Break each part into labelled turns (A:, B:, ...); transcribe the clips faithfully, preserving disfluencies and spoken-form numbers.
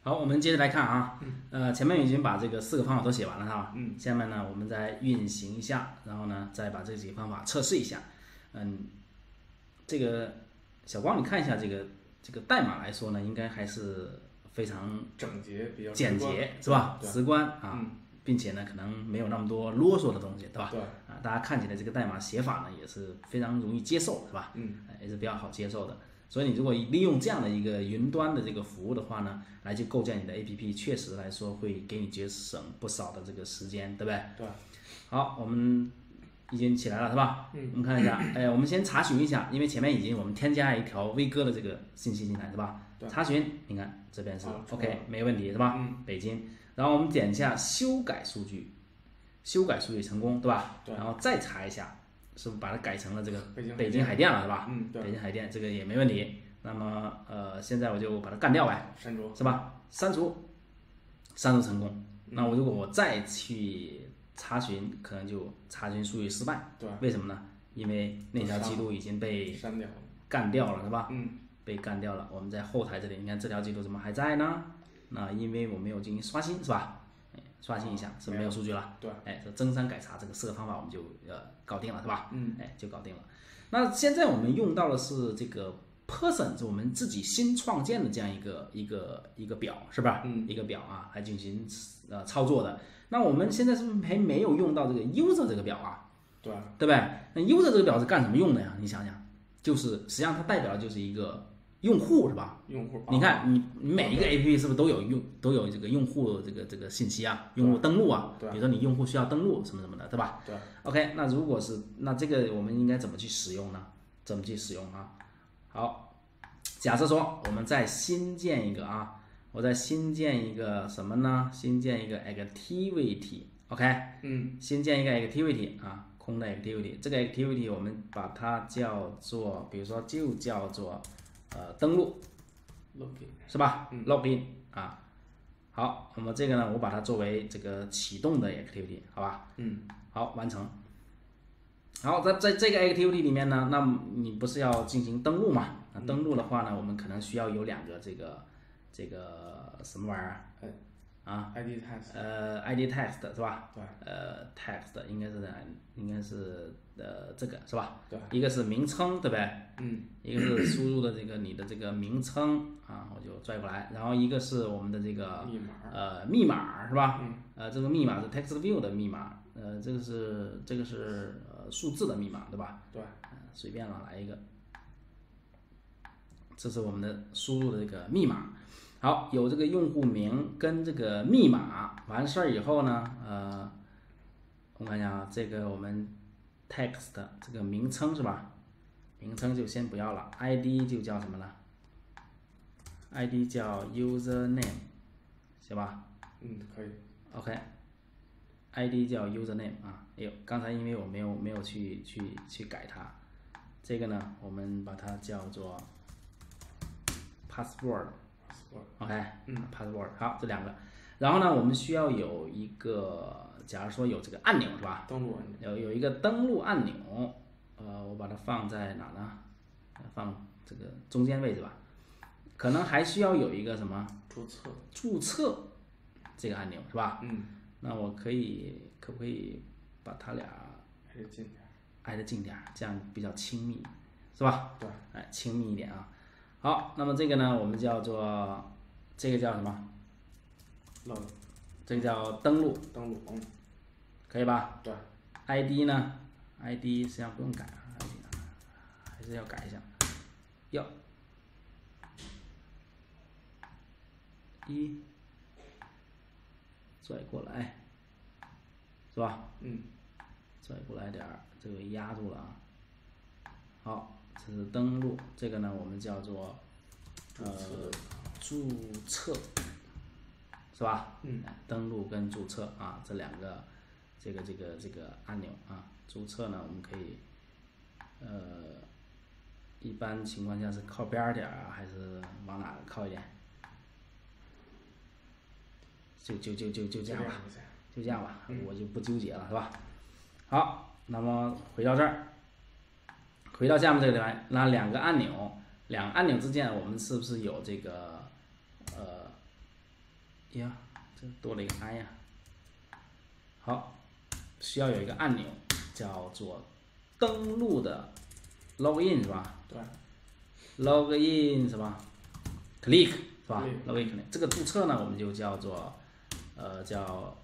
A: 好，我们接着来看啊，呃，前面已经把这个四个方法都写完了哈，
B: 嗯，
A: 下面呢我们再运行一下，然后呢再把这几个方法测试一下，嗯，这个小光你看一下这个这个代码来说呢，应该还是非常
B: 整洁，比较
A: 简洁是吧？
B: 对，
A: 直观啊，
B: 嗯，
A: 并且呢可能没有那么多啰嗦的东西，对吧？
B: 对，
A: 啊，大家看起来这个代码写法呢也是非常容易接受，是吧？
B: 嗯，
A: 也是比较好接受的。所以你如果利用这样的一个云端的这个服务的话呢，来去构建你的 A P P，确实来说会给你节省不少的这个时间，对不对？
B: 对。
A: 好，我们已经起来了，是吧？
B: 嗯。
A: 我们看一下，哎，我们先查询一下，因为前面已经我们添加一条威哥的这个信息进来，是吧？
B: 对。
A: 查询，你看这边是、
B: 啊、
A: OK， 没问题，是吧？
B: 嗯。
A: 北京，然后我们点一下修改数据，修改数据成功，对吧？
B: 对。
A: 然后再查一下，是不是把它改成了这个
B: 北京
A: 北京海淀了，是吧？
B: 嗯，对。
A: 北京海淀这个也没问题。那么呃，现在我就把它干掉呗，
B: 删除
A: 是吧？删除，删除成功。嗯、那我如果我再去查询，可能就查询数据失败。
B: 对。
A: 为什么呢？因为那条记录已经被
B: 删掉了，
A: 干掉了，是吧？
B: 嗯。
A: 被干掉了。我们在后台这里，你看这条记录怎么还在呢？那因为我没有进行刷新，是吧？刷新一下，是不是没有数据了？
B: 对。
A: 哎，这增删改查这个四个方法我们就呃搞定了，是吧？
B: 嗯。
A: 哎，就搞定了。那现在我们用到的是这个 Person， 是我们自己新创建的这样一个一个一个表，是吧？
B: 嗯。
A: 一个表啊，来进行呃操作的。那我们现在是不是还没有用到这个 User 这个表啊？
B: 对。
A: 对不对？那 User 这个表是干什么用的呀？你想想，就是实际上它代表的就是一个用户，是吧？
B: 用户。
A: 你看你你每一个 A P P 是不是都有用都有这个用户这个这个信息啊？用户登录啊？
B: 对。
A: 比如说你用户需要登录什么什么的，对吧？
B: 对。
A: OK， 那如果是那这个我们应该怎么去使用呢？怎么去使用啊？好，假设说我们再新建一个啊，我再新建一个什么呢？新建一个 activity，OK，、okay?
B: 嗯，
A: 新建一个 activity 啊，空的 activity， 这个 activity 我们把它叫做，比如说就叫做呃登录
B: ，login
A: 是吧、
B: 嗯、
A: ？login 啊，好，那么这个呢，我把它作为这个启动的 activity， 好吧？
B: 嗯，
A: 好，完成。好，在在这个 activity 里面呢，那你不是要进行登录嘛？那登录的话呢，我们可能需要有两个这个这个什么玩意儿？啊
B: ，I D test，
A: 呃 ，I D test 是吧？
B: 对。
A: 呃 ，text 应该是应该是呃这个是吧？
B: 对。
A: 一个是名称，对不对？
B: 嗯。
A: 一个是输入的这个你的这个名称啊，我就拽过来，然后一个是我们的这个
B: 密码，
A: 呃密码是吧？
B: 嗯。
A: 呃，这个密码是 text view 的密码，呃，这个是这个是呃数字的密码，对吧？
B: 对。
A: 呃、随便了，来一个，这是我们的输入的这个密码。好，有这个用户名跟这个密码，完事儿以后呢，呃，我看一下啊，这个我们 text 这个名称是吧？名称就先不要了 ，I D 就叫什么呢 ？I D 叫 user name， 行吧？
B: 嗯，可以。
A: OK，I D 叫 user name 啊，哎呦，刚才因为我没有没有去去去改它，这个呢，我们把它叫做 password。OK，
B: 嗯
A: ，password， 好，这两个，然后呢，我们需要有一个，假如说有这个按钮是吧？
B: 登录按钮。
A: 有有一个登录按钮，呃，我把它放在哪呢？放这个中间位置吧。可能还需要有一个什么？
B: 注册。
A: 注册这个按钮是吧？
B: 嗯。
A: 那我可以可不可以把它俩
B: 挨得近点？
A: 挨得近点，这样比较亲密，是吧？
B: 对。
A: 哎，亲密一点啊。好，那么这个呢，我们叫做这个叫什么？
B: 登，
A: 这个叫登录。
B: 登录，嗯，
A: 可以吧？
B: 对。
A: I D 呢 ？I D 实际上不用改啊，还是要改一下。要一拽过来，是吧？
B: 嗯。
A: 拽过来点儿，这个压住了啊。好。这是登录，这个呢我们叫做呃注册，是吧？
B: 嗯。
A: 登录跟注册啊，这两个这个这个这个按钮啊，注册呢我们可以呃一般情况下是靠边儿点啊，还是往哪靠一点？就就就就就这样吧，就这样吧，
B: 嗯、
A: 我就不纠结了，是吧？好，那么回到这儿。回到下面这个地方，那两个按钮，两个按钮之间，我们是不是有这个呃呀，这多了一个 I 呀。好，需要有一个按钮叫做登录的 login 是吧？
B: 对。
A: login 是吧 ？click 是吧
B: Click
A: ？login click 这个注册呢，我们就叫做呃叫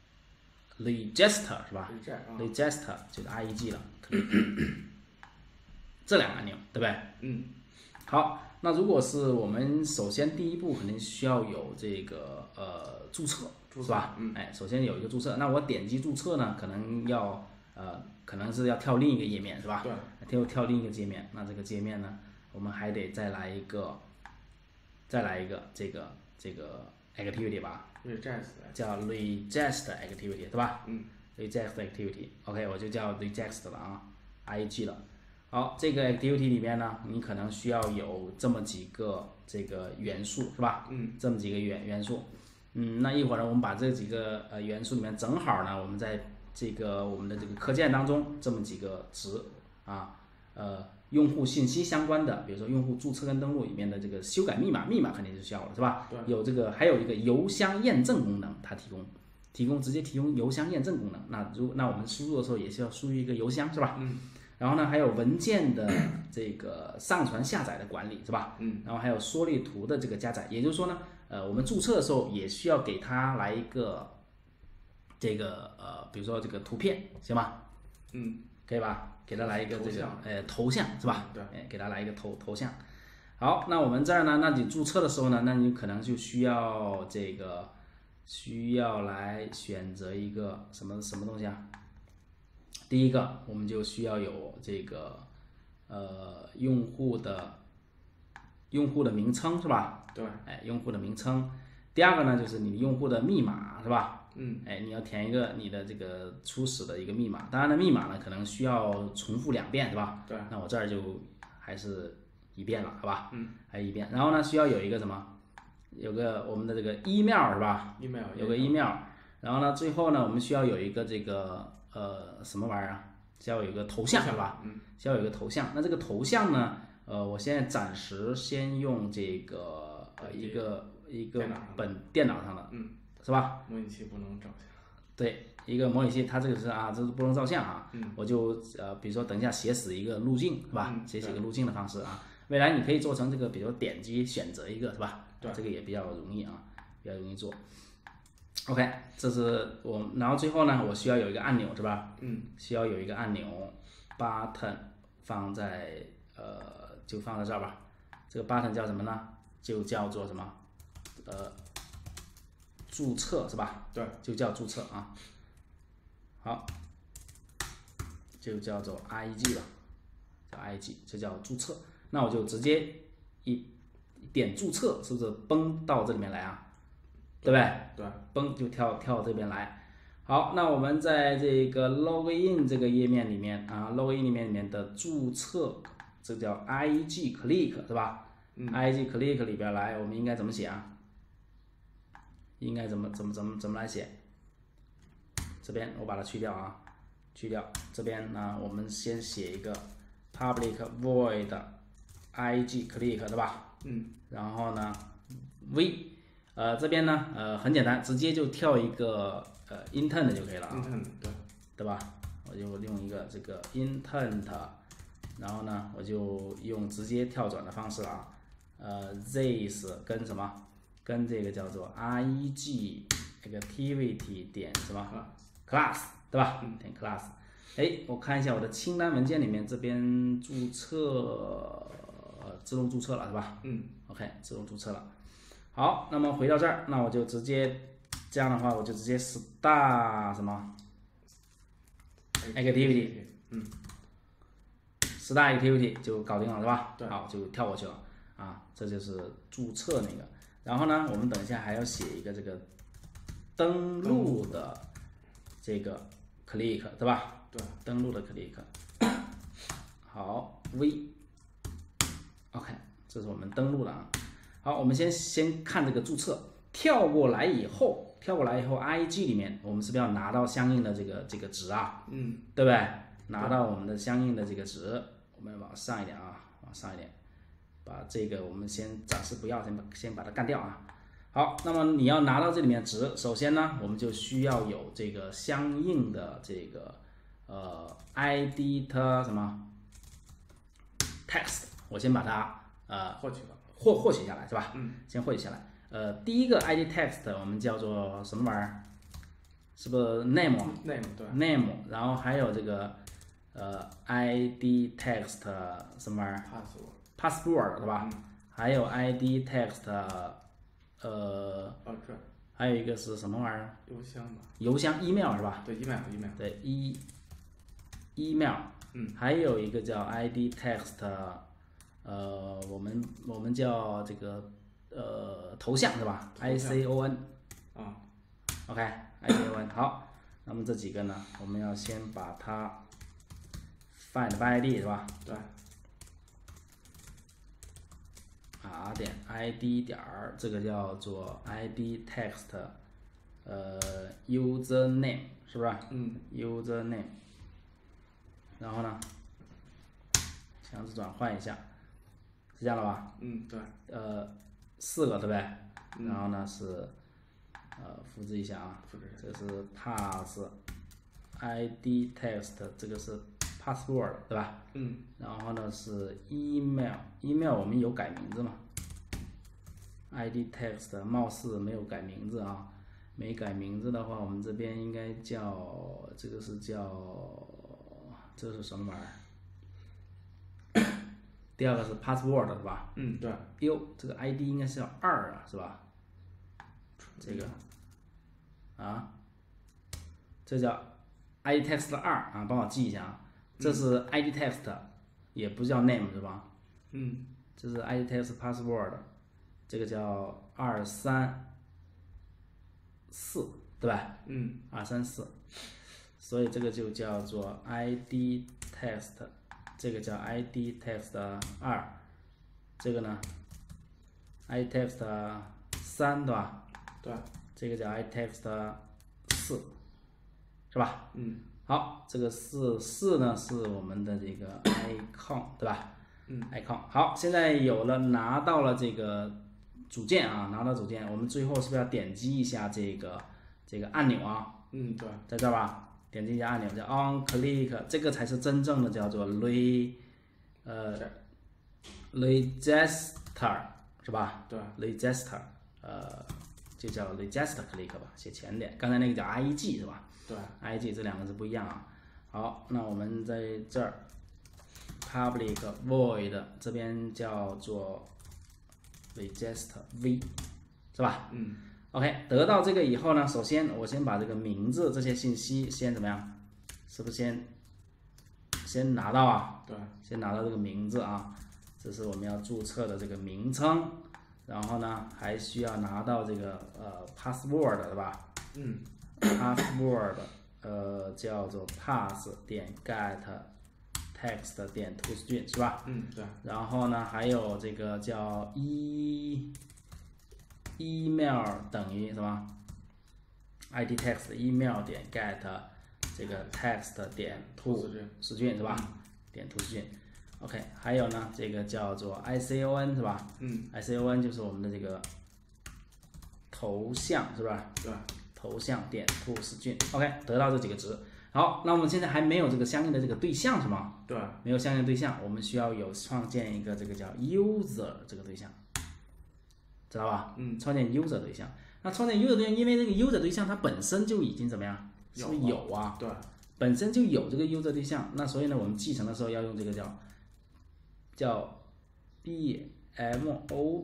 A: register 是吧 ？register 就是 I E G 了，click 这两个按钮对不对？
B: 嗯。
A: 好，那如果是我们首先第一步肯定需要有这个呃注册，
B: 注册
A: 是吧？
B: 嗯。
A: 哎，首先有一个注册，那我点击注册呢，可能要呃可能是要跳另一个页面是吧？
B: 对。
A: 跳跳另一个界面，那这个界面呢，我们还得再来一个，再来一个这个这个 activity 吧
B: ，regest
A: 叫 regest activity 对吧？
B: 嗯。
A: regest activity，OK，、okay, 我就叫 regest 了啊 ，I E G 了。好，这个 activity 里面呢，你可能需要有这么几个这个元素是吧？
B: 嗯。
A: 这么几个元元素，嗯，那一会儿呢，我们把这几个呃元素里面正好呢，我们在这个我们的这个课件当中这么几个值啊，呃，用户信息相关的，比如说用户注册跟登录里面的这个修改密码，密码肯定是需要的是吧？
B: 对。
A: 有这个还有一个邮箱验证功能，它提供提供直接提供邮箱验证功能。那如那我们输入的时候也是要输入一个邮箱是吧？
B: 嗯。
A: 然后呢，还有文件的这个上传下载的管理是吧？
B: 嗯。
A: 然后还有缩略图的这个加载，也就是说呢，呃，我们注册的时候也需要给它来一个这个呃，比如说这个图片，行吗？
B: 嗯。
A: 可以吧？给它来一个这个
B: 头像
A: 呃头像是吧？
B: 对。
A: 哎，给它来一个头头像。好，那我们这儿呢，那你注册的时候呢，那你可能就需要这个需要来选择一个什么什么东西啊？第一个，我们就需要有这个呃用户的用户的名称是吧？
B: 对。
A: 哎，用户的名称。第二个呢，就是你用户的密码是吧？
B: 嗯。
A: 哎，你要填一个你的这个初始的一个密码。当然了，密码呢可能需要重复两遍是吧？
B: 对。
A: 那我这儿就还是一遍了，好吧？
B: 嗯。
A: 还一遍。然后呢，需要有一个什么？有个我们的这个 email 是吧
B: ？email
A: 有个 email。然后呢，最后呢，我们需要有一个这个。呃，什么玩意儿啊？需要有一个头像是吧？
B: 嗯，
A: 需要有一个头像。那这个头像呢？呃，我现在暂时先用这个呃一个一个本电脑上的，
B: 嗯，
A: 是吧？
B: 模拟器不能照相。
A: 对，一个模拟器，它这个是啊，这是不能照相啊。
B: 嗯。
A: 我就呃，比如说等一下写死一个路径是吧？
B: 嗯、
A: 写死一个路径的方式啊。未来你可以做成这个，比如点击选择一个是吧？
B: 对，
A: 这个也比较容易啊，比较容易做。OK， 这是我，然后最后呢，我需要有一个按钮是吧？
B: 嗯。
A: 需要有一个按钮 ，button 放在呃，就放在这儿吧。这个 button 叫什么呢？就叫做什么？呃，注册是吧？
B: 对，
A: 就叫注册啊。好，就叫做 I E G 吧，叫 I E G， 这叫注册。那我就直接一点注册，是不是崩到这里面来啊？对不对？
B: 对，
A: 崩就跳跳到这边来。好，那我们在这个 login 这个页面里面啊 ，login 里面里面的注册，这叫 I E G click 是吧？
B: 嗯。
A: I E G click 里边来，我们应该怎么写啊？应该怎么怎么怎么怎么来写？这边我把它去掉啊，去掉。这边呢，我们先写一个 public void I E G click 对吧？
B: 嗯。
A: 然后呢 v 呃，这边呢，呃，很简单，直接就跳一个呃 intent 就可以了啊
B: ，intent 对，
A: 对吧？我就用一个这个 intent， 然后呢，我就用直接跳转的方式啊，呃 this 跟什么？跟这个叫做 I E G activity 点什么 class 对吧？点 class， 哎，我看一下我的清单文件里面这边注册，呃，自动注册了是吧？
B: 嗯
A: ，OK， 自动注册了。好，那么回到这儿，那我就直接这样的话，我就直接 start 什么 activity，
B: 嗯
A: ，start activity 就搞定了是吧？
B: 对，
A: 好，就跳过去了啊，这就是注册那个。然后呢，我们等一下还要写一个这个登录的这个 click 对吧？
B: 对，
A: 登录的 click。好 ，v，OK， 这是我们登录了啊。好，我们先先看这个注册，跳过来以后，跳过来以后 ，I E G 里面我们是不是要拿到相应的这个这个值啊？
B: 嗯，
A: 对不对？拿到我们的相应的这个值，我们往上一点啊，往上一点，把这个我们先暂时不要，先把先把它干掉啊。好。 好，那么你要拿到这里面值，首先呢，我们就需要有这个相应的这个呃 edit 什么 text， 我先把它呃
B: 获取了。
A: 获获取下来是吧？
B: 嗯，
A: 先获取下来。呃，第一个 edit text 我们叫做什么玩意儿？是不是 name？
B: name 对
A: name， 然后还有这个呃 id text 什么玩意儿
B: password
A: ？password 对吧？
B: 嗯
A: 还有 id text 呃，
B: 哦这
A: 还有一个是什么玩意儿？
B: 邮箱吧。
A: 邮箱 email 是吧？
B: 对 email email
A: 对 e email，
B: 嗯，
A: 还有一个叫 id text， 呃，我们我们叫这个呃头像是吧
B: 头像
A: ？icon
B: 啊
A: OK，icon 好，那么这几个呢，我们要先把它 find by id 是吧？
B: 对
A: ，r 点 id 点儿，这个叫做 id text， 呃 user name 是不是？
B: 嗯
A: user name， 然后呢，强制转换一下，是这样的吧？
B: 嗯对
A: 呃，四个对不对？
B: 嗯
A: 然后呢是呃复制一下啊，
B: 复制
A: 这是 pass id text， 这个是 password 对吧？
B: 嗯
A: 然后呢是 email，email 我们有改名字嘛 ？id text 貌似没有改名字啊，没改名字的话，我们这边应该叫这个是叫这是什么玩意儿？第二个是 password 是吧？
B: 嗯对
A: 哟，这个 id 应该是要二啊，是吧？这个啊，这叫 id text 二啊，帮我记一下啊。这是 id text， 也不叫 name 是吧？
B: 嗯
A: 这是 id text password， 这个叫二三四，对吧？
B: 嗯
A: 二三四，所以这个就叫做 id text， 这个叫 id text 二，这个呢 id text 三，对吧？
B: 对
A: 这个叫 id text 四，是吧？
B: 嗯
A: 好，这个四四呢是我们的这个 icon， 对吧？
B: 嗯
A: icon 好，现在有了拿到了这个组件啊，拿到组件，我们最后是不是要点击一下这个这个按钮啊？
B: 嗯对
A: 在这儿吧，点击一下按钮叫 on click， 这个才是真正的叫做 re 呃 register 是吧？
B: 对
A: ，register 呃就叫 register click 吧，写前点，刚才那个叫 ig 是吧？
B: 对
A: ig 这两个是不一样啊。好，那我们在这儿 public void 这边叫做 register v 是吧
B: 嗯
A: ？OK， 得到这个以后呢，首先我先把这个名字这些信息先怎么样？是不是先先拿到啊？
B: 对
A: 先拿到这个名字啊，这是我们要注册的这个名称。然后呢，还需要拿到这个呃 password 对吧？
B: 嗯
A: password 呃叫做 pass 点 get text 点 toString 是吧？
B: 嗯对
A: 然后呢，还有这个叫 e email 等于什么 ？id text email 点 get 这个 text 点 toString 是吧？点 toString。OK， 还有呢，这个叫做 icon 是吧？
B: 嗯
A: icon 就是我们的这个头像是吧？
B: 对
A: 头像点 toString。OK， 得到这几个值。好，那我们现在还没有这个相应的这个对象是吗？
B: 对
A: 没有相应对象，我们需要有创建一个这个叫 user 这个对象，知道吧？
B: 嗯
A: 创建 user 对象。那创建 user 对象，因为这个 user 对象它本身就已经怎么样？是不是有啊？
B: 对
A: 本身就有这个 user 对象，那所以呢，我们继承的时候要用这个叫叫 bmob，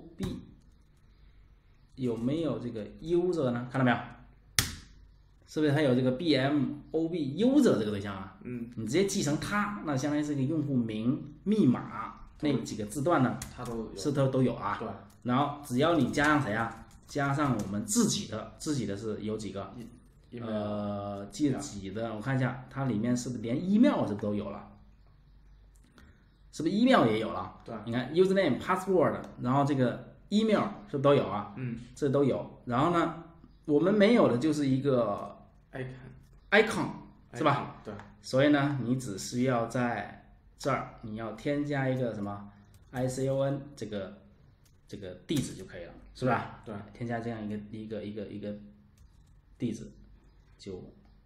A: 有没有这个 user 呢？看到没有？是不是它有这个 bmob user 这个对象啊？
B: 嗯
A: 你直接继承它，那相当于是个用户名、密码那几个字段呢，
B: 它都有
A: 是都都有啊。
B: 对
A: 然后只要你加上谁啊？加上我们自己的，自己的是有几个？呃，自己的，我看一下，它里面是不是连 email 是不是都有了？是不是 email 也有了？
B: 对，
A: 你看 username、password， 然后这个 email 是不是都有啊？
B: 嗯
A: 这都有。然后呢，我们没有的就是一个
B: icon
A: icon 是吧？
B: 对，
A: 所以呢，你只需要在这儿你要添加一个什么 icon 这个这个地址就可以了，是吧？
B: 对，
A: 添加这样一个一个一个一个地址就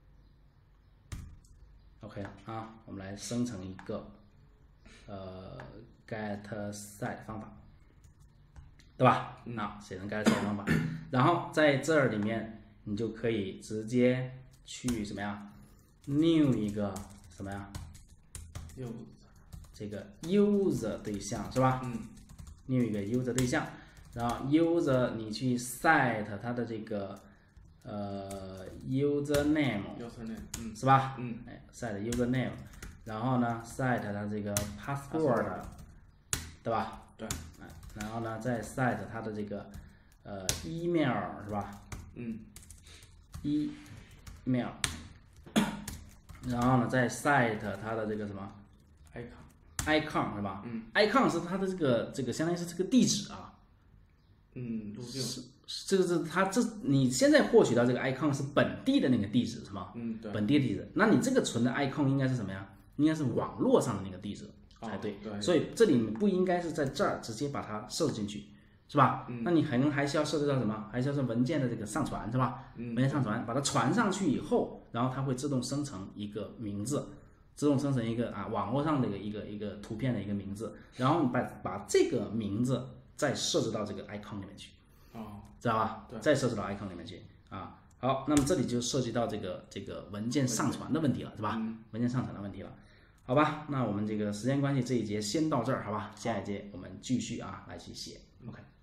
A: OK 了啊。我们来生成一个呃 get set 方法，对吧？啊，写成 get set 方法，然后在这儿里面你就可以直接去什么呀 ？new 一个什么呀？
B: 又
A: 这个 user 对象是吧？
B: 嗯。
A: new 一个 user 对象，然后 user 你去 set 它的这个呃 user name，
B: user name， 嗯，
A: 是吧？
B: 嗯，
A: 哎 set user name， 然后呢 set 它这个 password， 对吧？
B: 对，
A: 哎，然后呢再 set 它的这个呃 email 是吧？
B: 嗯
A: ，email， 然后呢再 set 它的这个什么
B: icon，
A: icon 是吧？
B: 嗯
A: ，icon 是它的这个这个相当于是这个地址啊。
B: 嗯，路径，
A: 是这个是它这你现在获取到这个 icon 是本地的那个地址是吗？
B: 嗯，对，
A: 本地的地址，那你这个存的 icon 应该是什么呀？应该是网络上的那个地址才对。
B: 哦对，
A: 所以这里你不应该是在这儿直接把它设置进去，是吧？
B: 嗯、
A: 那你可能还需要设置到什么？还需要是文件的这个上传，是吧？
B: 嗯、
A: 文件上传，把它传上去以后，然后它会自动生成一个名字，自动生成一个啊网络上的一个一个一个图片的一个名字，然后你把把这个名字再设置到这个 icon 里面去。
B: 哦，
A: 知道吧？再设置到 icon 里面去啊。好，那么这里就涉及到这个这个文件上传的问题了，是吧？
B: 嗯、
A: 文件上传的问题了，好吧？那我们这个时间关系，这一节先到这儿，好吧？下一节我们继续啊来去写 ，OK。